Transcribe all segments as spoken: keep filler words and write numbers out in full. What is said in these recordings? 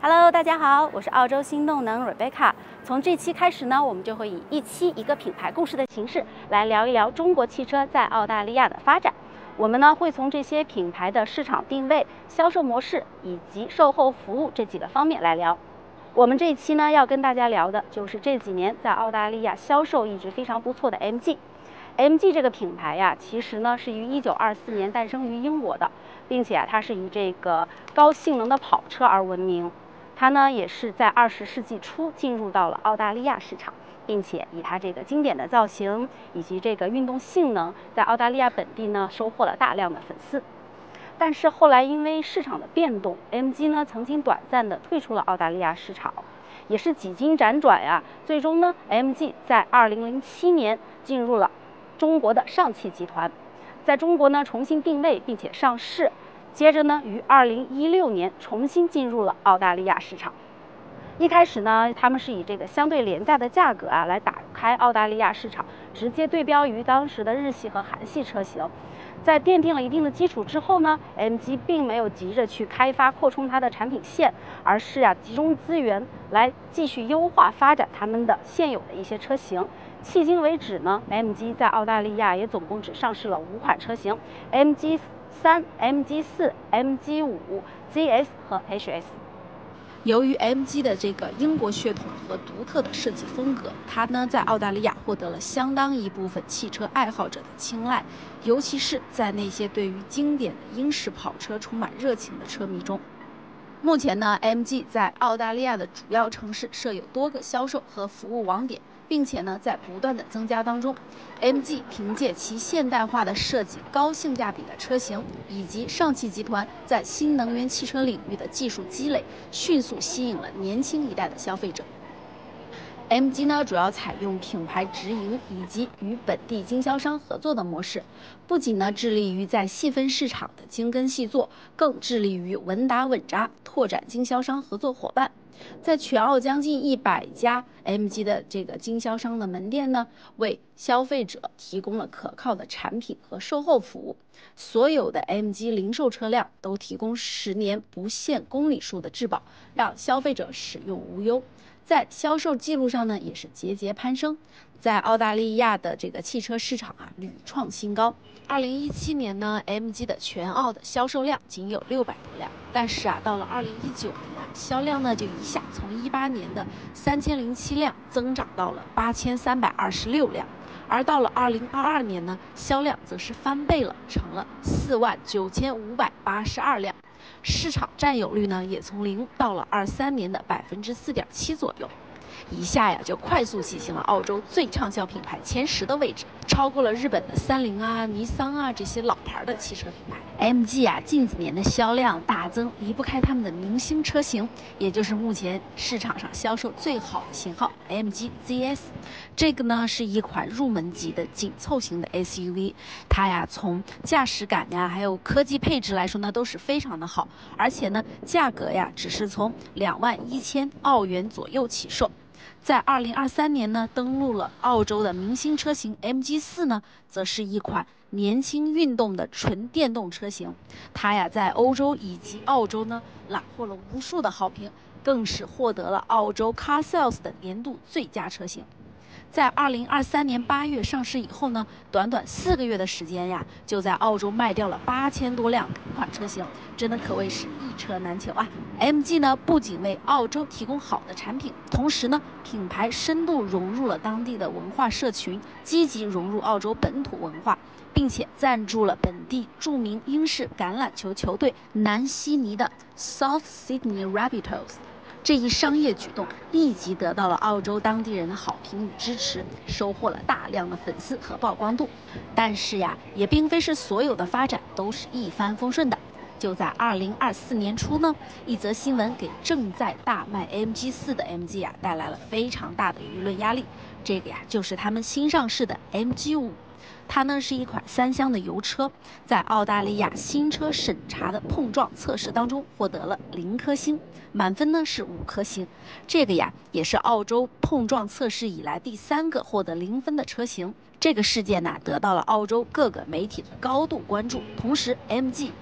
Hello， 大家好，我是澳洲新动能 Rebecca。从这期开始呢，我们就会以一期一个品牌故事的形式来聊一聊中国汽车在澳大利亚的发展。我们呢会从这些品牌的市场定位、销售模式以及售后服务这几个方面来聊。我们这一期呢要跟大家聊的就是这几年在澳大利亚销售一直非常不错的 M G。M G 这个品牌呀，其实呢是于一九二四年诞生于英国的，并且啊它是以这个高性能的跑车而闻名。它呢也是在二十世纪初进入到了澳大利亚市场，并且以它这个经典的造型以及这个运动性能，在澳大利亚本地呢收获了大量的粉丝。但是后来因为市场的变动 ，M G 呢曾经短暂的退出了澳大利亚市场，也是几经辗转呀，最终呢 M G 在二零零七年进入了中国的上汽集团，在中国呢重新定位并且上市，接着呢于二零一六年重新进入了澳大利亚市场。一开始呢，他们是以这个相对廉价的价格啊来打开澳大利亚市场，直接对标于当时的日系和韩系车型。在奠定了一定的基础之后呢 ，M G 并没有急着去开发扩充它的产品线，而是啊集中资源来继续优化发展他们的现有的一些车型。迄今为止呢 ，M G 在澳大利亚也总共只上市了五款车型 ：M G 三、M G 四、M G 五、Z S 和 H S。由于 M G 的这个英国血统和独特的设计风格，它呢在澳大利亚获得了相当一部分汽车爱好者的青睐，尤其是在那些对于经典的英式跑车充满热情的车迷中。目前呢 ，M G 在澳大利亚的主要城市设有多个销售和服务网点，并且呢在不断的增加当中。M G 凭借其现代化的设计、高性价比的车型，以及上汽集团在新能源汽车领域的技术积累，迅速吸引了年轻一代的消费者。M G 呢，主要采用品牌直营以及与本地经销商合作的模式，不仅呢致力于在细分市场的精耕细作，更致力于稳打稳扎，拓展经销商合作伙伴。在全澳将近一百家 M G 的这个经销商的门店呢，为消费者提供了可靠的产品和售后服务。所有的 M G 零售车辆都提供十年不限公里数的质保，让消费者使用无忧。在销售记录上呢，也是节节攀升，在澳大利亚的这个汽车市场啊屡创新高。二零一七年呢 ，M G 的全澳的销售量仅有六百多辆，但是啊，到了二零一九年啊，销量呢就一下从一八年的三千零七辆增长到了八千三百二十六辆，而到了二零二二年呢，销量则是翻倍了，成了四万九千五百八十二辆。市场占有率呢，也从零到了二三年的百分之四点七左右，一下呀就快速跻身了澳洲最畅销品牌前十的位置，超过了日本的三菱啊、尼桑啊这些老牌的汽车品牌。M G 啊近几年的销量大增，离不开他们的明星车型，也就是目前市场上销售最好的型号 M G Z S。这个呢是一款入门级的紧凑型的 S U V， 它呀从驾驶感呀还有科技配置来说呢都是非常的好，而且呢价格呀只是从两万一千澳元左右起售。在二零二三年呢，登陆了澳洲的明星车型 M G 四呢，则是一款年轻运动的纯电动车型。它呀，在欧洲以及澳洲呢，揽获了无数的好评，更是获得了澳洲 Car Sales 的年度最佳车型。在二零二三年八月上市以后呢，短短四个月的时间呀，就在澳洲卖掉了八千多辆同款车型，真的可谓是一车难求啊。M G 呢，不仅为澳洲提供好的产品，同时呢，品牌深度融入了当地的文化社群，积极融入澳洲本土文化，并且赞助了本地著名英式橄榄球球队南悉尼的 South Sydney Rabbitohs。这一商业举动立即得到了澳洲当地人的好评与支持，收获了大量的粉丝和曝光度。但是呀，也并非是所有的发展都是一帆风顺的。就在二零二四年初呢，一则新闻给正在大卖 M G 四的 M G 啊带来了非常大的舆论压力。这个呀，就是他们新上市的 M G 五。它呢是一款三厢的油车，在澳大利亚新车审查的碰撞测试当中获得了零颗星，满分呢是五颗星。这个呀也是澳洲碰撞测试以来第三个获得零分的车型。这个事件呢得到了澳洲各个媒体的高度关注，同时 M G 也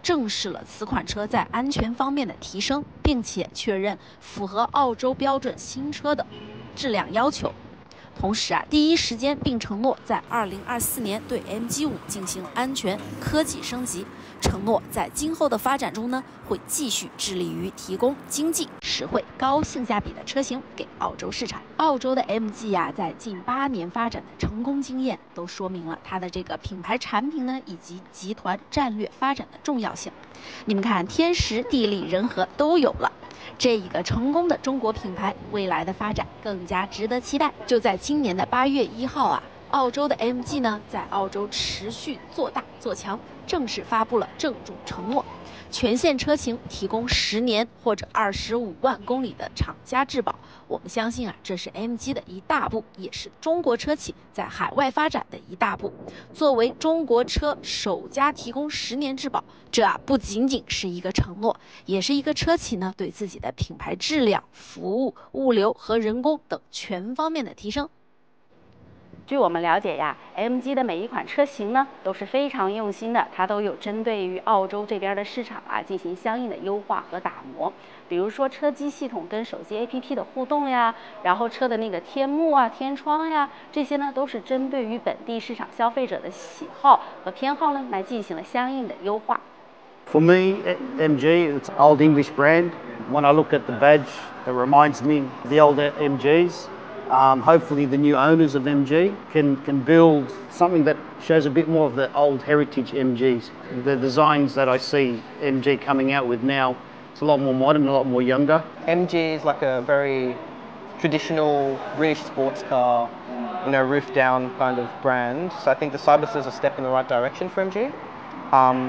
正视了此款车在安全方面的提升，并且确认符合澳洲标准新车的质量要求。同时啊，第一时间并承诺在二零二四年对 M G 五进行安全科技升级，承诺在今后的发展中呢，会继续致力于提供经济、实惠、高性价比的车型给澳洲市场。澳洲的 M G 呀、啊，在近八年发展的成功经验，都说明了它的这个品牌产品呢，以及集团战略发展的重要性。你们看，天时地利人和都有了。这一个成功的中国品牌未来的发展更加值得期待。就在今年的八月一号啊，澳洲的 M G 呢在澳洲持续做大做强，正式发布了郑重承诺，全线车型提供十年或者二十五万公里的厂家质保。我们相信啊，这是 M G 的一大步，也是中国车企在海外发展的一大步。作为中国车首家提供十年质保，这啊不仅仅是一个承诺，也是一个车企呢对自己的品牌质量、服务、物流和人工等全方面的提升。据我们了解呀 ，M G 的每一款车型呢都是非常用心的，它都有针对于澳洲这边的市场啊进行相应的优化和打磨。比如说车机系统跟手机 A P P 的互动呀，然后车的那个天幕啊、天窗呀，这些呢都是针对于本地市场消费者的喜好和偏好呢来进行了相应的优化。 For me, M G, it's an old English brand. When I look at the badge, it reminds me of the older M Gs. Um, hopefully the new owners of M G can, can build something that shows a bit more of the old heritage M Gs. The designs that I see M G coming out with now, it's a lot more modern, a lot more younger. M G is like a very traditional British sports car, you know, roof down kind of brand. So I think the Cyberster is a step in the right direction for M G. Um,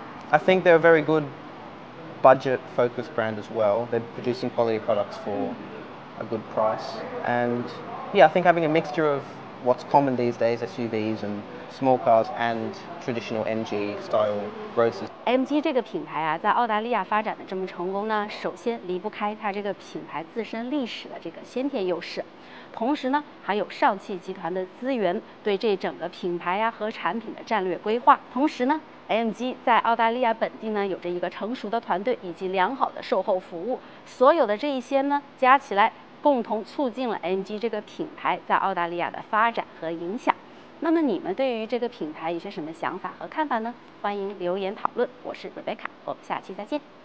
I think they're a very good budget-focused brand as well. They're producing quality products for a good price, and yeah, I think having a mixture of what's common these days, S U Vs and small cars, and traditional M G style roadsters. M G 这个品牌啊，在澳大利亚发展的这么成功呢，首先离不开它这个品牌自身历史的这个先天优势，同时呢，还有上汽集团的资源对这整个品牌呀、啊、和产品的战略规划，同时呢。M G 在澳大利亚本地呢，有着一个成熟的团队以及良好的售后服务，所有的这一些呢，加起来共同促进了 M G 这个品牌在澳大利亚的发展和影响。那么你们对于这个品牌有些什么想法和看法呢？欢迎留言讨论。我是 Rebecca， 我们下期再见。